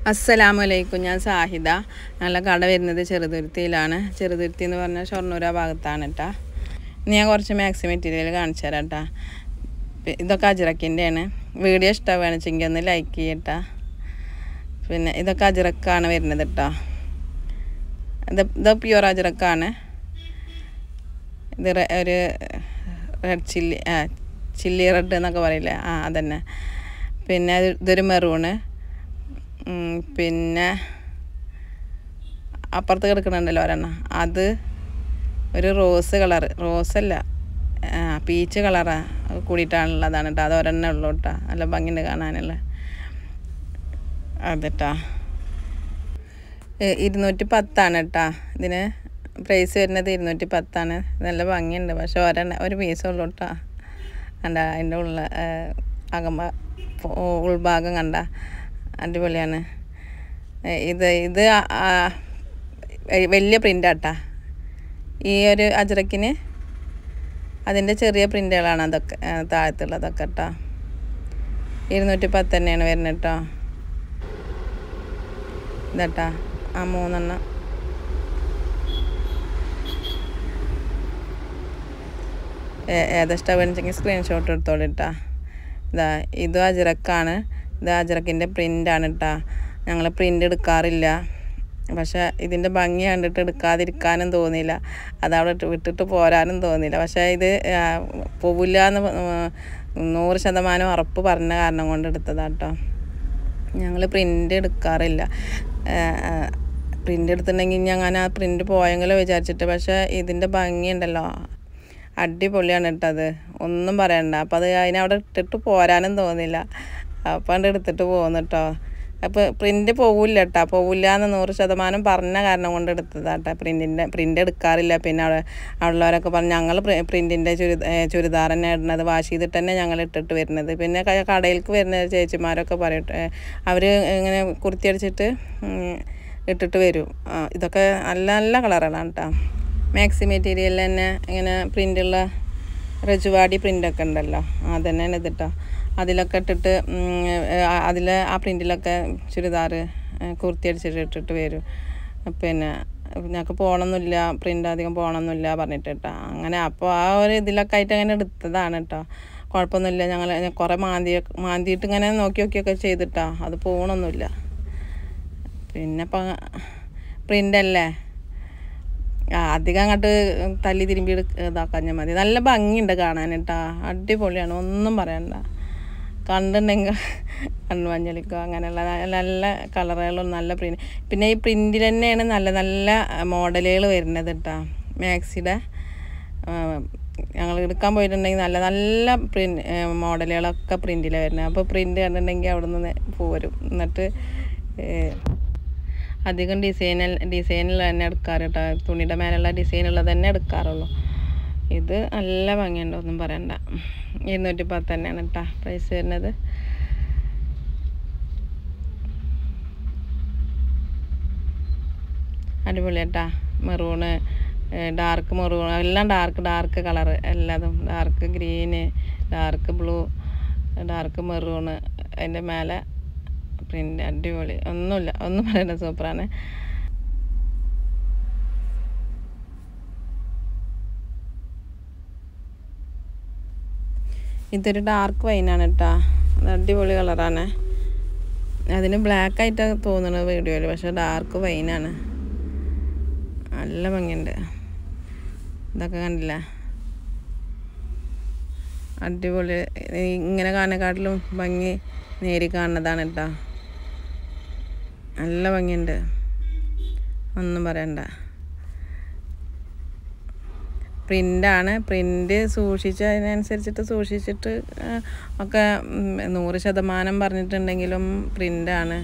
അസ്സലാമലൈക്കും. ഞാൻ സാഹിദ. ഞങ്ങളുടെ കട വരുന്നത് ചെറുതുരുത്തിയിലാണ്. ചെറുതുരുത്തി എന്ന് പറഞ്ഞാൽ ഷൊർണൂർ ഭാഗത്താണ് കേട്ടോ. ഇനി ഞാൻ കുറച്ച് മാക്സി മെറ്റീരിയൽ കാണിച്ചു തരാം കേട്ടോ. ഇതൊക്കെ അജ്രക്കിൻ്റെയാണ്. വീഡിയോ ഇഷ്ടമാണെന്ന് വെച്ചെങ്കിൽ ഒന്ന് ലൈക്ക് ചെയ്യട്ടോ. പിന്നെ ഇതൊക്കെ അജ്രക്കാണ് വരുന്നത് കേട്ടോ. ഇത് പ്യുവർ അജ്രക്കാണ്. ഇത് ഒരു റെഡ് ചില്ലി റെഡ് എന്നൊക്കെ പറയില്ലേ, അതന്നെ. പിന്നെ ഇതൊരു മെറൂണ്. പിന്നെ അപ്പുറത്ത് കിടക്കുന്നുണ്ടല്ലോ ഒരെണ്ണം, അത് ഒരു റോസ് കളറ്, റോസല്ല പീച്ച് കളറാണ് കൂടിയിട്ടാണുള്ളതാണ് കേട്ടോ. അത് ഒരെണ്ണം ഉള്ളൂ കേട്ടോ. നല്ല ഭംഗിയുണ്ട് കാണാനുള്ള. അതെട്ടാ 210 കേട്ടോ. ഇതിന് പ്രൈസ് വരുന്നത് 210. നല്ല ഭംഗിയുണ്ട്. പക്ഷെ ഒരു പീസുള്ളൂ കേട്ടോ. കണ്ട അതിൻ്റെ ഉൾഭാഗം കണ്ട അടിപൊളിയാണ്. ഇത് വലിയ പ്രിൻ്റാട്ടാ. ഈ ഒരു അജ്രക്കിന് അതിൻ്റെ ചെറിയ പ്രിൻ്റുകളാണ് അതൊക്കെ, താഴത്തുള്ളതൊക്കെ കേട്ടോ. 210 തന്നെയാണ് വരുന്നത് കേട്ടോ. ഇതാട്ടാ 3 ഏതാ ഇഷ്ടമാണെന്നുവെച്ചെങ്കിൽ സ്ക്രീൻഷോട്ട് എടുത്തോളിട്ടാ. ഇതും അജ്രക്കാണ്. ഇത് അജ്രക്കിൻ്റെ പ്രിൻ്റാണ് കേട്ടോ. ഞങ്ങൾ പ്രിൻ്റ് എടുക്കാറില്ല. പക്ഷേ ഇതിൻ്റെ ഭംഗി കണ്ടിട്ട് എടുക്കാതിരിക്കാനും തോന്നിയില്ല, അതവിടെ വിട്ടിട്ട് പോരാനും തോന്നിയില്ല. പക്ഷേ ഇത് പോവില്ല എന്ന് 100% ഉറപ്പ് പറഞ്ഞ കാരണം കൊണ്ട് എടുത്തതാണ് കേട്ടോ. ഞങ്ങൾ പ്രിൻ്റ് എടുക്കാറില്ല. പ്രിൻ്റ് എടുത്തിട്ടുണ്ടെങ്കിൽ ഞാൻ ആ പ്രിൻ്റ് പോയെങ്കിലോ വിചാരിച്ചിട്ട്. പക്ഷേ ഇതിൻ്റെ ഭംഗിയുണ്ടല്ലോ, അടിപൊളിയാണ് കേട്ടോ. അത് ഒന്നും പറയണ്ട. അപ്പോൾ അത് അതിനവിടെ ഇട്ടിട്ട് പോരാനും തോന്നില്ല. അപ്പം അത് എടുത്തിട്ട് പോകുന്നു കേട്ടോ. അപ്പോൾ പ്രിൻ്റ് പോവില്ല കേട്ടോ. പോവില്ല എന്ന് 100% പറഞ്ഞ കാരണം കൊണ്ട് എടുത്തതാണ് കേട്ടോ. പ്രിൻ്റ് എടുക്കാറില്ല. പിന്നെ അവിടെയുള്ളവരൊക്കെ പറഞ്ഞു ഞങ്ങൾ പ്രിൻറ്റിൻ്റെ ചുരിദാർ തന്നെ ഇടുന്നത്, വാഷ് ചെയ്തിട്ട് തന്നെ ഞങ്ങൾ ഇട്ടിട്ട് വരുന്നത്. പിന്നെ കടയിലേക്ക് വരുന്ന ചേച്ചിമാരൊക്കെ പറയട്ടെ, അവർ ഇങ്ങനെ കുർത്തി അടിച്ചിട്ട് ഇട്ടിട്ട് വരും. ഇതൊക്കെ നല്ല നല്ല കളറുകളാണ് കേട്ടോ. മാക്സി മെറ്റീരിയൽ തന്നെ ഇങ്ങനെ പ്രിൻ്റുള്ള രജുവാടി പ്രിൻ്റൊക്കെ ഉണ്ടല്ലോ, അതന്നെയാണ് ഇത് കേട്ടോ. അതിലൊക്കെ ഇട്ടിട്ട് ആ പ്രിൻറ്റിലൊക്കെ ചുരിദാർ കുർത്തി അടിച്ചിട്ട് ഇട്ടിട്ട് വരും. പിന്നെ ഞങ്ങൾക്ക് പോകണമെന്നില്ല, പ്രിൻ്റ് അധികം പോകണമെന്നില്ല പറഞ്ഞിട്ട് കേട്ടോ. അങ്ങനെ അപ്പോൾ ആ ഒരു ഇതിലൊക്കെ ആയിട്ട് അങ്ങനെ എടുത്തതാണ് കേട്ടോ. കുഴപ്പമൊന്നുമില്ല. ഞങ്ങൾ കുറേ മാന്തിയിട്ട് ഇങ്ങനെ നോക്കിയൊക്കെ ചെയ്തിട്ടാ, അത് പോകണമെന്നില്ല. പിന്നെ ഇപ്പം പ്രിൻ്റല്ലേ, അധികം അങ്ങോട്ട് തല്ലി തിരുമ്പി ഇതാക്കാൻ മതി. നല്ല ഭംഗിയുണ്ട് കാണാൻ കേട്ടോ. അടിപൊളിയാണ്, ഒന്നും പറയണ്ട. കണ്ടിട്ടുണ്ടെങ്കിൽ കണ്ണുമഞ്ഞളിക്കോ അങ്ങനെയുള്ള നല്ല കളറുകളും നല്ല പ്രിൻ്റ്. പിന്നെ ഈ പ്രിൻ്റിൽ തന്നെയാണ് നല്ല നല്ല മോഡലുകൾ വരുന്നത് കേട്ടോ. മാക്സിയുടെ ഞങ്ങൾ എടുക്കാൻ പോയിട്ടുണ്ടെങ്കിൽ നല്ല നല്ല മോഡലുകളൊക്കെ പ്രിൻ്റിലാണ് വരുന്നത്. അപ്പോൾ പ്രിൻ്റ് കണ്ടിട്ടുണ്ടെങ്കിൽ അവിടെ നിന്ന് പോരും. എന്നിട്ട് അധികം ഡിസൈനിൽ തന്നെ എടുക്കാറ് കേട്ടോ. തുണിയുടെ മേലുള്ള ഡിസൈനുള്ളത് തന്നെ എടുക്കാറുള്ളൂ. ഇത് നല്ല ഭംഗിയുണ്ട്, ഒന്നും പറയണ്ട. 210 തന്നെയാണ് കേട്ടോ പ്രൈസ് വരുന്നത്. അടിപൊളി കേട്ടോ. മെറൂണ്, ഡാർക്ക് മെറൂൺ, എല്ലാം ഡാർക്ക് കളറ്, എല്ലാതും dark green, dark blue, dark maroon, അതിൻ്റെ മേലെ പ്രിൻ്റ്. അടിപൊളി, ഒന്നും പറയണ്ട, സൂപ്പറാണ്. ഇതൊരു ഡാർക്ക് വൈനാണ് കേട്ടോ. അത് അടിപൊളി കളറാണ്. അതിന് ബ്ലാക്ക് ആയിട്ടാണ് തോന്നുന്നത് വീഡിയോയിൽ, പക്ഷെ ഡാർക്ക് വൈനാണ്. നല്ല ഭംഗിയുണ്ട്. ഇതൊക്കെ കണ്ടില്ല, അടിപൊളി. ഇങ്ങനെ കാണുന്നതിനെക്കാട്ടിലും ഭംഗി നേരി കാണുന്നതാണ് കേട്ടോ. നല്ല ഭംഗിയുണ്ട്, ഒന്നും പറയണ്ട. പ്രിൻ്റാണ്. പ്രിൻ്റ് അതിനനുസരിച്ചിട്ട് സൂക്ഷിച്ചിട്ട് ഒക്കെ 100% പറഞ്ഞിട്ടുണ്ടെങ്കിലും പ്രിൻ്റാണ്.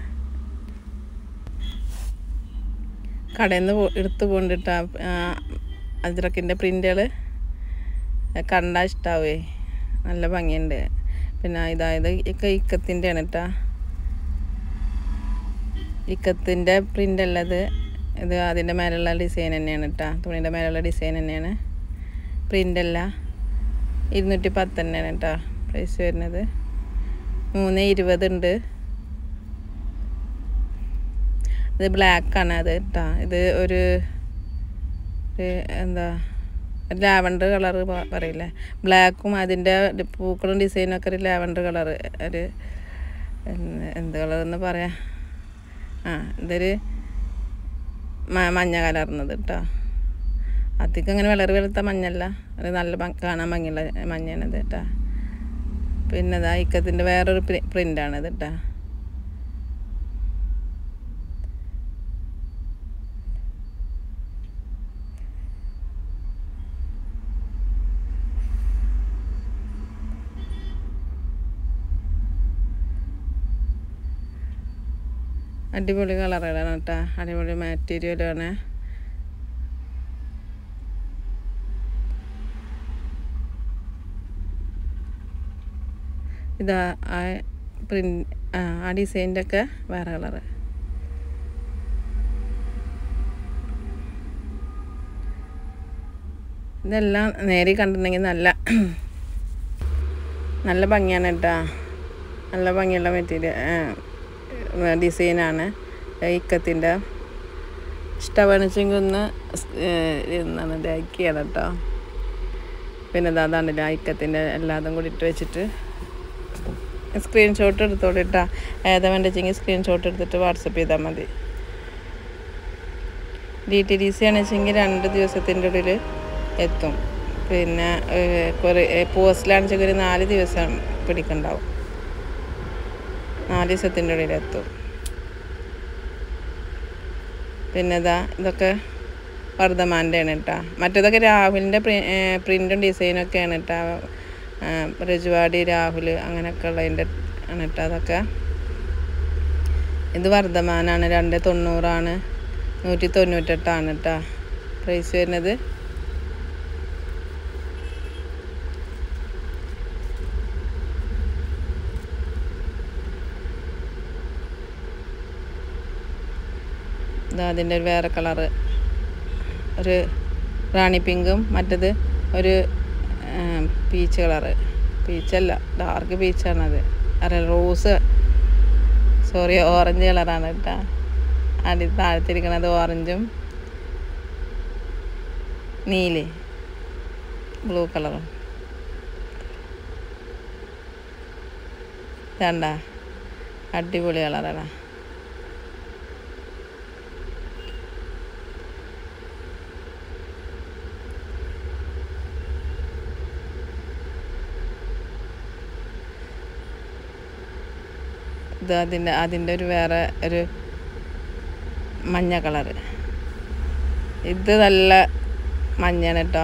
കടയിൽ നിന്ന് എടുത്ത് കൊണ്ടിട്ടാ അജ്രക്കിൻ്റെ പ്രിൻ്റുകൾ കണ്ടാൽ ഇഷ്ടാവേ. നല്ല ഭംഗിയുണ്ട്. പിന്നെ ഇക്കത്തിൻ്റെയാണ് കേട്ടോ. ഇക്കത്തിൻ്റെ പ്രിൻ്റ് അല്ലത്. ഇത് അതിൻ്റെ മേലുള്ള ഡിസൈൻ തന്നെയാണ് കേട്ടോ. തുണിയുടെ മേലുള്ള ഡിസൈൻ തന്നെയാണ്, പ്രിൻ്റല്ല. 210 തന്നെയാണ് കേട്ടോ പ്രൈസ് വരുന്നത്. 320 ഉണ്ട്. ഇത് ബ്ലാക്കാണ് അത് കേട്ടോ. ഇത് ഒരു എന്താ ലാവൻഡർ കളർ പറയില്ലേ, ബ്ലാക്കും അതിൻ്റെ പൂക്കളും ഡിസൈനൊക്കെ ഒരു ലാവൻഡർ കളർ, ഒരു എന്ത് കളറെന്ന് പറയാം, ഇതൊരു മഞ്ഞ കലർന്നത് കേട്ടോ. അധികം അങ്ങനെ വളരെ വെളുത്ത മഞ്ഞല്ല, അത് നല്ല കാണാൻ ഭംഗിയുള്ള മഞ്ഞയാണിത് കേട്ടോ. പിന്നെ ഇതാ ഇക്കത്തിൻ്റെ വേറൊരു പ്രിൻ്റാണിത് കേട്ടോ. അടിപൊളി കളറുകളാണ് കേട്ടോ, അടിപൊളി മെറ്റീരിയലാണ്. ഇതാ ആ ആ ഡിസൈൻ്റെ ഒക്കെ വേറെ കളറ്. ഇതെല്ലാം നേരി കണ്ടിട്ടുണ്ടെങ്കിൽ നല്ല ഭംഗിയാണ് കേട്ടോ, നല്ല ഭംഗിയുള്ള ഡിസൈനാണ്. ഇക്കത്തിൻ്റെ ഇഷ്ടമാണെന്ന് വെച്ചെങ്കിൽ ഒന്ന് എന്താണ് ഇതാക്കിയാണ് കേട്ടോ. പിന്നെ അതാണ്ടില്ല ഇക്കത്തിൻ്റെ എല്ലാതും കൂടി ഇട്ട് വെച്ചിട്ട് സ്ക്രീൻഷോട്ട് എടുത്തോളൂ കേട്ടോ. ഏതാ വേണ്ട വെച്ചെങ്കിൽ സ്ക്രീൻഷോട്ട് എടുത്തിട്ട് വാട്സപ്പ് ചെയ്താൽ മതി. DTDC ആണെന്ന് വെച്ചെങ്കിൽ 2 ദിവസത്തിൻ്റെ ഉള്ളിൽ എത്തും. പിന്നെ കുറേ പോസ്റ്റിലാണെന്ന് വെച്ചെങ്കിൽ ഒരു 4 ദിവസം പിടിക്കുന്നുണ്ടാവും, 4 ദിവസത്തിൻ്റെ ഉള്ളിൽ എത്തും. പിന്നെ ഇതൊക്കെ വർദ്ധമാൻ്റെയാണ് കേട്ടോ. മറ്റേതൊക്കെ രാഹുലിൻ്റെ പ്രിൻറ്റും ഡിസൈനൊക്കെയാണ് കേട്ടോ. രജവാടി രാഹുൽ അങ്ങനെയൊക്കെ ഉള്ളതിൻ്റെ ആണ് കേട്ടോ അതൊക്കെ. ഇത് വർദ്ധമാനാണ്, 290 198 കേട്ടോ പ്രൈസ് വരുന്നത്. അതിൻ്റെ വേറെ കളറ്, ഒരു റാണി പിങ്കും മറ്റത് ഒരു പീച്ച് കളറ്, പീച്ചല്ല ഡാർക്ക് പീച്ചാണത്, റോസ് സോറി ഓറഞ്ച് കളറാണ് കേട്ടോ. താഴത്തിരിക്കണത് ഓറഞ്ചും നീല് ബ്ലൂ കളറും. വേണ്ട അടിപൊളി കളറാണ്. ഇത് അതിൻ്റെ ഒരു വേറെ ഒരു മഞ്ഞ കളറ്. ഇത് നല്ല മഞ്ഞയാണ് കേട്ടോ,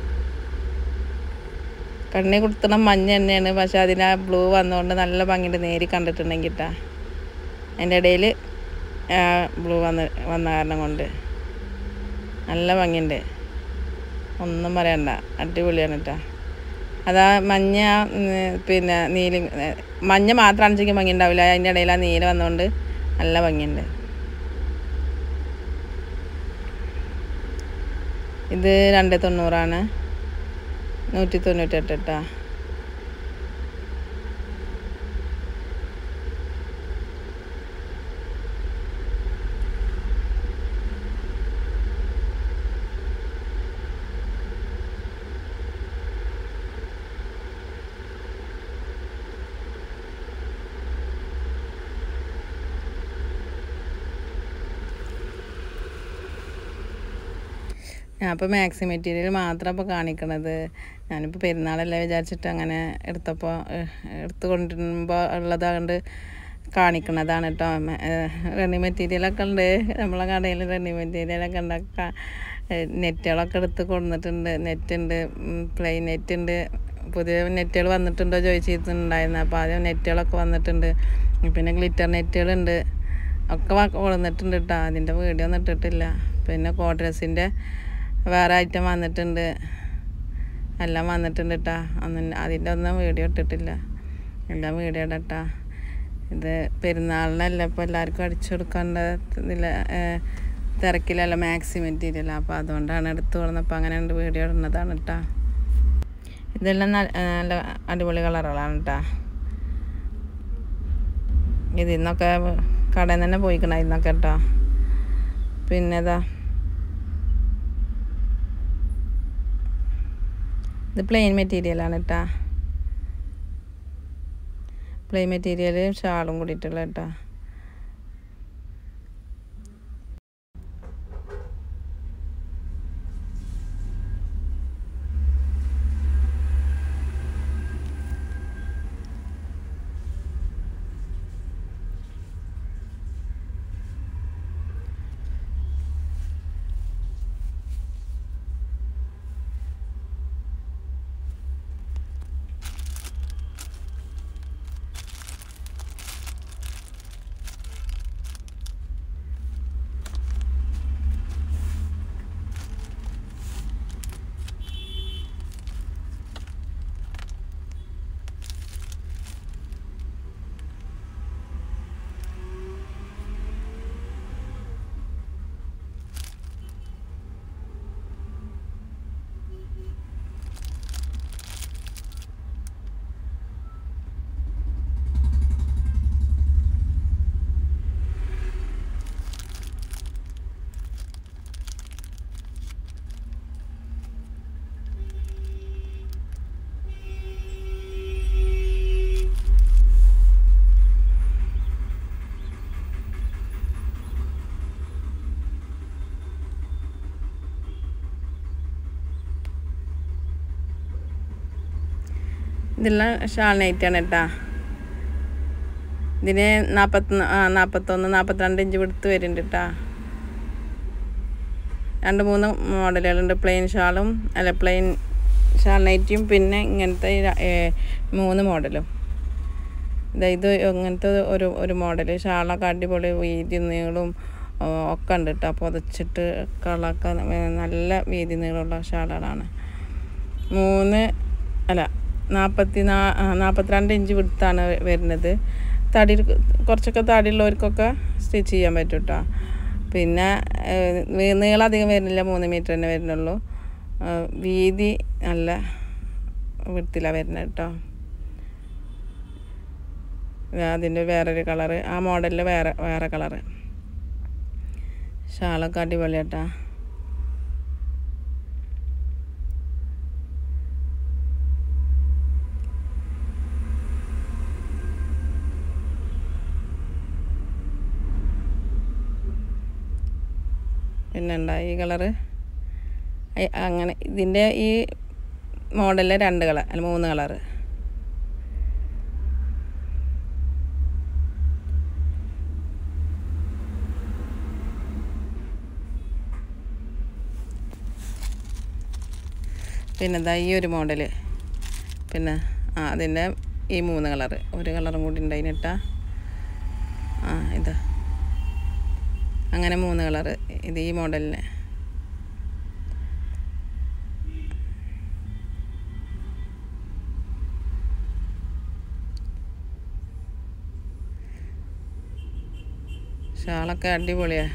കണ്ണി കുത്തുന്ന മഞ്ഞ തന്നെയാണ്. പക്ഷെ അതിന് ആ ബ്ലൂ വന്നുകൊണ്ട് നല്ല ഭംഗിയുണ്ട് നേരി കണ്ടിട്ടുണ്ടെങ്കിൽ കേട്ടോ. അതിൻ്റെ ഇടയിൽ ബ്ലൂ വന്ന കാരണം കൊണ്ട് നല്ല ഭംഗിയുണ്ട്, ഒന്നും പറയണ്ട, അടിപൊളിയാണ് കേട്ടോ. അതാ മഞ്ഞ പിന്നെ നീല മഞ്ഞ മാത്രമാണ് വെച്ചെങ്കിൽ ഭംഗി ഉണ്ടാവില്ല, അതിൻ്റെ ഇടയിൽ ആ നീല വന്നുകൊണ്ട് നല്ല ഭംഗിയുണ്ട്. ഇത് 290 198 കേട്ടോ. ഞാൻ ഇപ്പോൾ മാക്സി മെറ്റീരിയൽ മാത്രം ഇപ്പോൾ കാണിക്കണത്. ഞാനിപ്പോൾ പെരുന്നാളല്ലേ വിചാരിച്ചിട്ട് അങ്ങനെ എടുത്ത് കൊണ്ടുവരുമ്പോൾ ഉള്ളതാകൊണ്ട് കാണിക്കണതാണ് കേട്ടോ. റെഡി മെറ്റീരിയലൊക്കെ ഉണ്ട് നമ്മളെ കടയിൽ, റെഡി മെറ്റീരിയലൊക്കെ ഉണ്ട്. നെറ്റുകളൊക്കെ എടുത്ത് കൊണ്ടുവന്നിട്ടുണ്ട്, നെറ്റുണ്ട്, പ്ലെയിൻ നെറ്റുണ്ട്, പുതിയ നെറ്റുകൾ വന്നിട്ടുണ്ടോ ചോദിച്ചിട്ടുണ്ടായിരുന്നു. അപ്പോൾ ആദ്യം നെറ്റുകളൊക്കെ വന്നിട്ടുണ്ട്, പിന്നെ ഗ്ലിറ്റർ നെറ്റുകളുണ്ട്, ഒക്കെ കൊണ്ടുവന്നിട്ടുണ്ട് കേട്ടോ. അതിൻ്റെ വീഡിയോ ഒന്നും ഇട്ടിട്ടില്ല. പിന്നെ കോട്രസിൻ്റെ വേറെ ഐറ്റം വന്നിട്ടുണ്ട്, എല്ലാം വന്നിട്ടുണ്ട് കേട്ടോ. അതിൻ്റെ ഒന്നും വീഡിയോ ഇട്ടിട്ടില്ല, എല്ലാം വീഡിയോ ഇടട്ടാ. ഇത് പെരുന്നാളിനല്ല ഇപ്പോൾ എല്ലാവർക്കും അടിച്ചു കൊടുക്കേണ്ട തിരക്കിലല്ല മാക്സി മെറ്റീരിയൽ, അപ്പോൾ അതുകൊണ്ടാണ് എടുത്തു കൊടുന്നപ്പോൾ അങ്ങനെ ഉണ്ട് വീഡിയോ ഇടുന്നതാണ് കേട്ടോ. ഇതെല്ലാം നല്ല അടിപൊളി കളറുകളാണ് കേട്ടോ. ഇതിൽ നിന്നൊക്കെ കടയിൽ നിന്ന് തന്നെ പോയിക്കണം ഇന്നൊക്കെ കേട്ടോ. പിന്നെ ഇതാ ഇത് പ്ലെയിൻ മെറ്റീരിയലാണ് കേട്ടോ. പ്ലെയിൻ മെറ്റീരിയൽ ഷാളും കൂടിയിട്ടുള്ള കേട്ടോ. ഇതെല്ലാം ഷാൾ നൈറ്റാണ് കേട്ടോ. ഇതിന് 41-42 ഇഞ്ച് വിടുത്ത് വരുന്നുണ്ട് കേട്ടോ. 2-3 മോഡലുകളുണ്ട്. പ്ലെയിൻ ഷാളും പ്ലെയിൻ ഷാൾ നൈറ്റിയും പിന്നെ ഇങ്ങനത്തെ 3 മോഡലും. ഇത് ഇങ്ങനത്തെ ഒരു മോഡൽ ഷാളൊക്കെ അടിപൊളി വീതി നീളും ഒക്കെ ഉണ്ട് കേട്ടോ. പുതച്ചിട്ട് കളൊക്കെ നല്ല വീതി നീളമുള്ള ഷാളുകളാണ്. 42 ഇഞ്ച് വിടുത്താണ് വരുന്നത്. കുറച്ചൊക്കെ തടിയുള്ളവർക്കൊക്കെ സ്റ്റിച്ച് ചെയ്യാൻ പറ്റും കേട്ടോ. പിന്നെ നീളം അധികം വരുന്നില്ല, 3 മീറ്റർ തന്നെ വരുന്നുള്ളൂ. വീതി നല്ല വിടുത്തിലാണ് വരുന്നത് കേട്ടോ. അതിൻ്റെ വേറൊരു കളറ്, ആ മോഡലിൽ വേറെ കളറ്. ഷാളൊക്കെ അടിപൊളി കേട്ടോ. പിന്നെ ഉണ്ടായി ഈ കളറ്. അങ്ങനെ ഇതിൻ്റെ ഈ മോഡലിൽ 2 കളർ 3 കളറ്. പിന്നെ ഇതാ ഈ ഒരു മോഡല്. പിന്നെ അതിൻ്റെ ഈ 3 കളറ്. ഒരു കളറും കൂടി ഉണ്ടായിട്ടാ. ഇതാ അങ്ങനെ 3 കളറ്. ഇത് ഈ മോഡലിന്. ഷാളൊക്കെ അടിപൊളിയാണ്.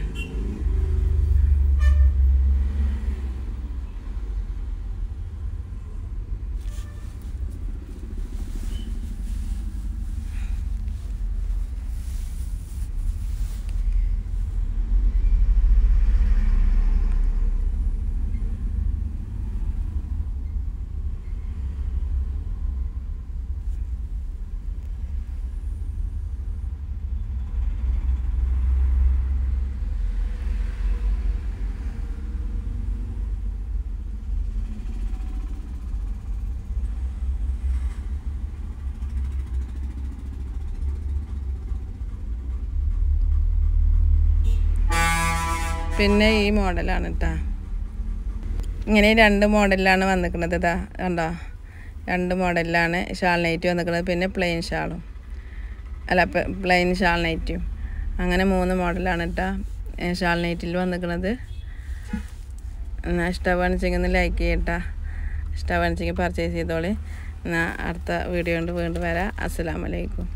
പിന്നെ ഈ മോഡലാണ് കേട്ടോ. ഇങ്ങനെ 2 മോഡലിലാണ് വന്നിരിക്കുന്നത്. ഇതാ കണ്ടോ, 2 മോഡലിലാണ് ഷാൾ നൈറ്റ് വന്നിരിക്കുന്നത്. പിന്നെ പ്ലെയിൻ ഷാളും പ്ലെയിൻ ഷാൾ നൈറ്റും. അങ്ങനെ 3 മോഡലാണ് കേട്ടോ ഷാൾ നൈറ്റിൽ വന്നിരിക്കുന്നത്. എന്നാൽ ഇഷ്ടമാണെന്നുവെച്ചെങ്കിൽ ഒന്ന് ലൈക്ക് ചെയ്യട്ടോ. ഇഷ്ടമാണെന്നുവെച്ചെങ്കിൽ പർച്ചേസ് ചെയ്തോളി. എന്നാൽ അടുത്ത വീഡിയോ കൊണ്ട് വീണ്ടും വരാം. അസ്സലാമു അലൈക്കും.